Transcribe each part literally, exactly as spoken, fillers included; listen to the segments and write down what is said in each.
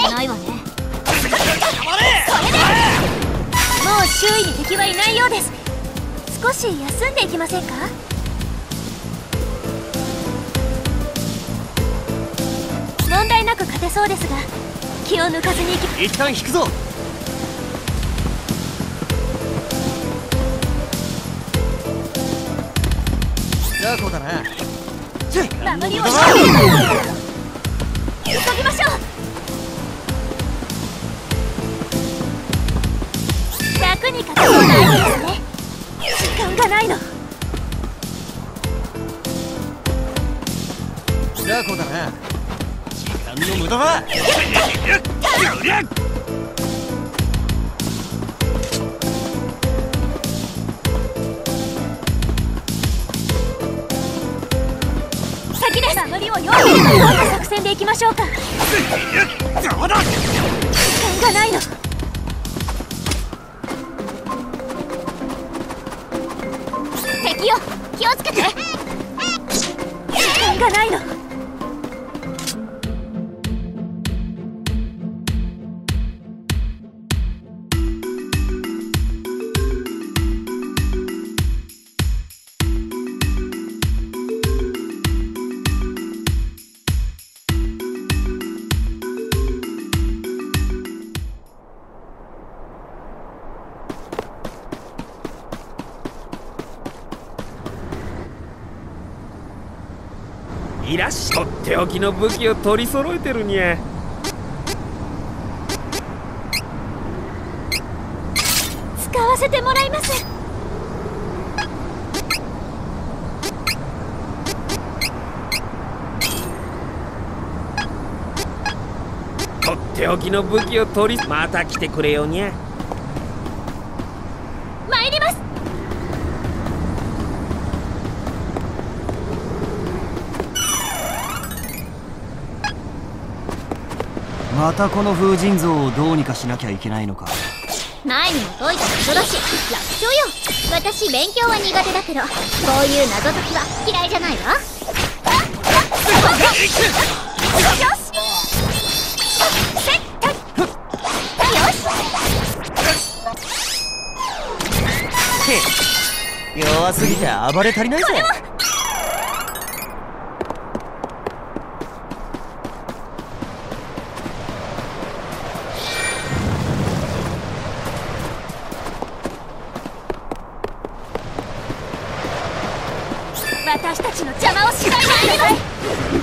けないわね。それでもう周囲に敵はいないようです。少し休んでいきませんか？問題なく勝てそうですが、気を抜かずにいき。 一旦引くぞ。雑魚だな。 守りを急ぎましょう。楽に勝てそうな相手ですね。時間がないの。 雑魚だな。時間の無駄だ。 先です。守りを用意する。どんな作戦でいきましょうか。時間がないの。敵よ、気をつけて。時間がないの。 いらっしゃい。とっておきの武器を取り揃えてるにゃ。 使わせてもらいます。 とっておきの武器を取り、また来てくれよにゃ。 参ります。 またこの風神像をどうにかしなきゃいけないのか。 前にも解いた謎だし楽勝よ。私勉強は苦手だけど、こういう謎解きは嫌いじゃないわ。よし弱すぎて暴れ足りないぜ。 私たちの邪魔をしないであげます。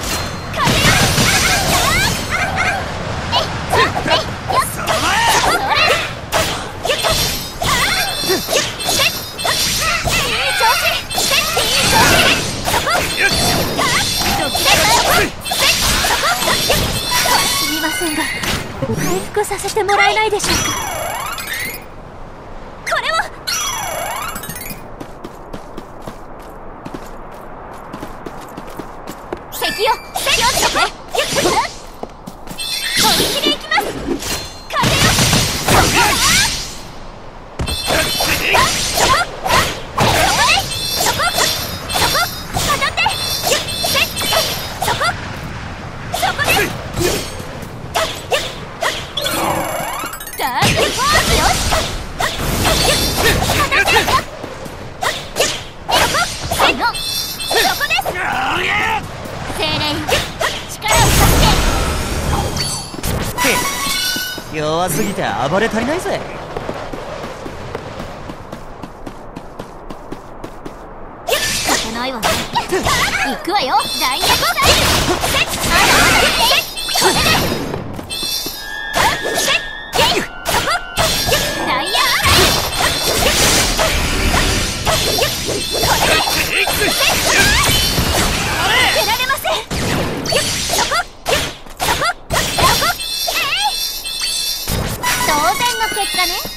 すみませんが、回復させてもらえないでしょうか。これを敵よ、敵をつけて。本気でいきます。風よ、そこそこそこそこ当たって。そこそこです。ダークフォースよし。当たって。そこそこです。精霊、力を貸して。 弱すぎて暴れ足りないぜ。 勝てないわね。行くわよ、ダイヤコーダイ。まだまだこれで。そこダイヤアライ。これで出られません。そこそこそこ。えい、当然の結果ね。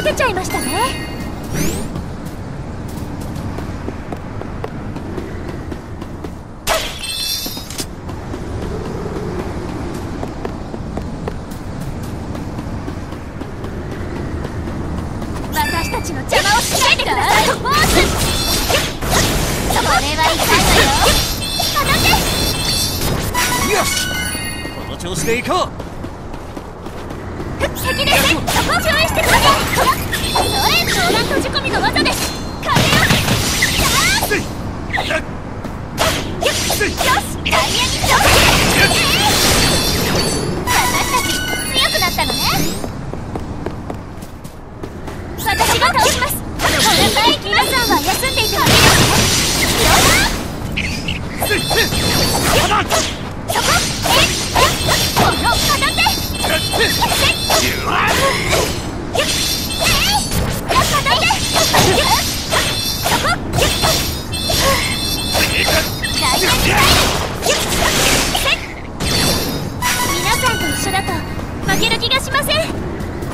せちゃいましたね。私たちの邪魔をしないでください。ボース、それは痛いわよ。当たって。 よし、この調子でいこう。 先です。そこを注意してください。それ、動乱閉じ込みの技です。風をよし、ダイヤに挑戦。私たち強くなったのね。私が倒します。ごめんなさい。皆さんは休んでいてもいいですよ。そこ、え、この片手。皆さんと一緒だと負ける気がしません。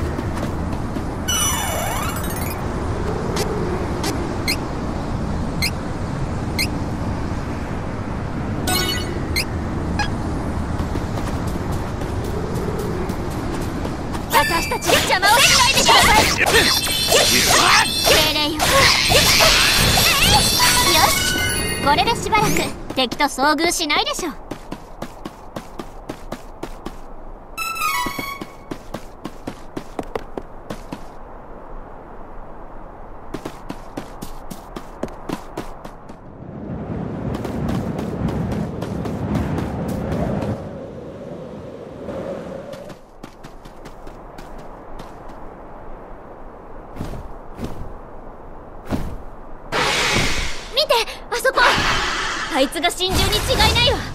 私たちの邪魔をしないでください。精霊よ。よし、これでしばらく敵と遭遇しないでしょう。あそこ、あいつが心中に違いないわ。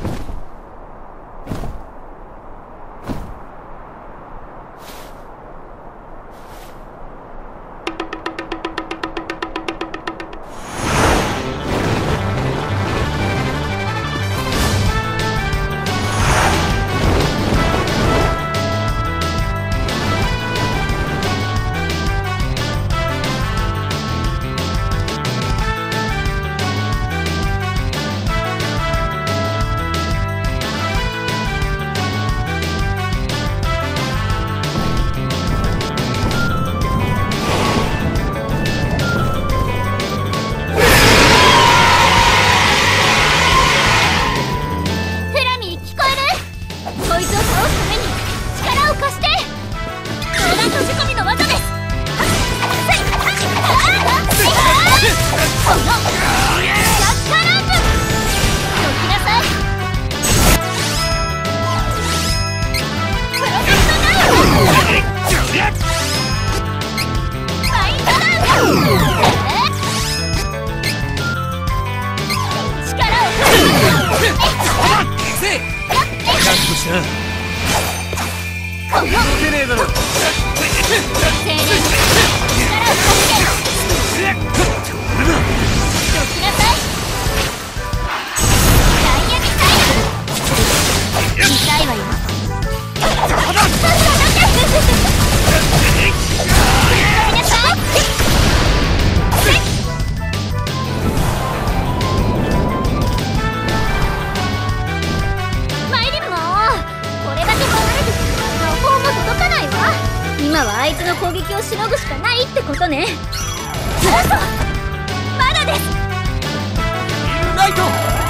今はあいつの攻撃をしのぐしかないってことね。嘘、まだです。 ライト。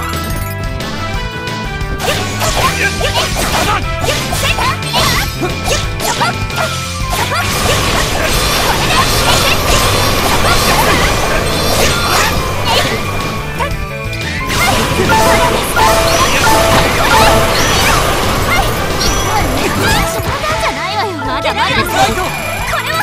まだまだこれは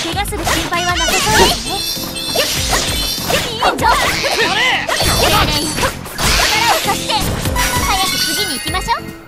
怪我する心配はなさそうですね。院長、力を貸して、早く次に行きましょう。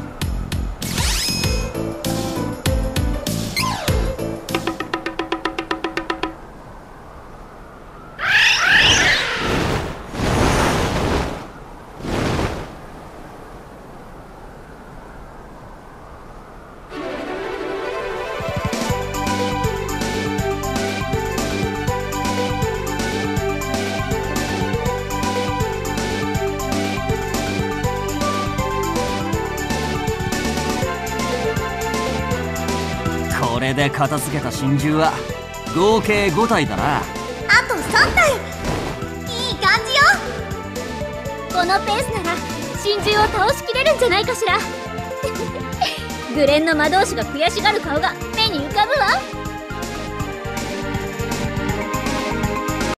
これで片付けた真珠は合計ご体だな。 あとさん体。いい感じよ。このペースなら真珠を倒しきれるんじゃないかしら。グレンの魔導士が悔しがる顔が